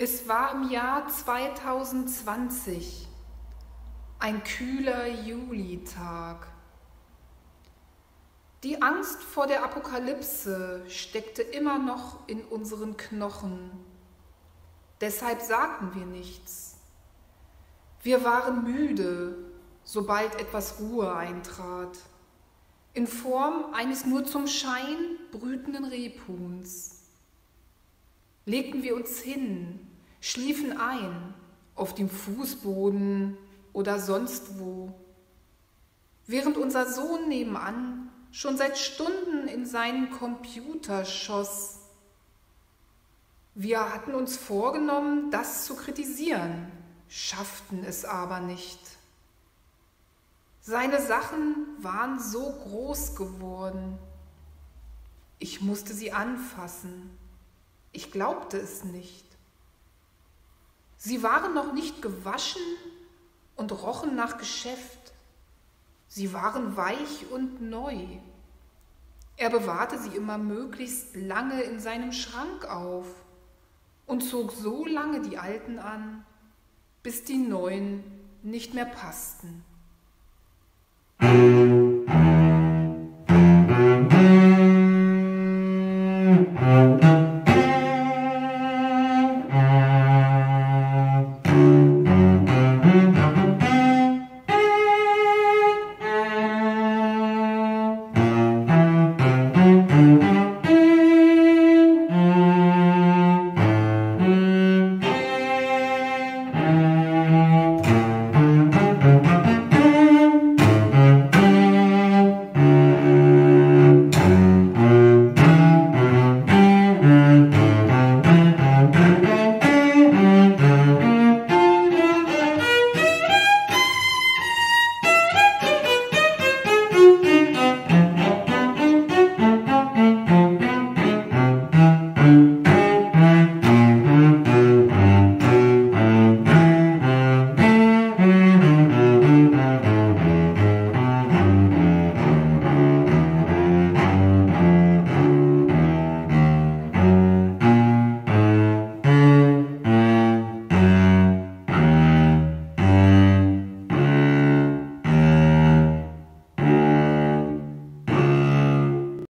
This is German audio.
Es war im Jahr 2020, ein kühler Julitag. Die Angst vor der Apokalypse steckte immer noch in unseren Knochen. Deshalb sagten wir nichts. Wir waren müde, sobald etwas Ruhe eintrat, in Form eines nur zum Schein brütenden Rebhuhns. Legten wir uns hin, schliefen ein, auf dem Fußboden oder sonst wo, während unser Sohn nebenan schon seit Stunden in seinen Computer schoss. Wir hatten uns vorgenommen, das zu kritisieren, schafften es aber nicht. Seine Sachen waren so groß geworden. Ich musste sie anfassen. Ich glaubte es nicht. Sie waren noch nicht gewaschen und rochen nach Geschäft. Sie waren weich und neu. Er bewahrte sie immer möglichst lange in seinem Schrank auf und zog so lange die alten an, bis die neuen nicht mehr passten.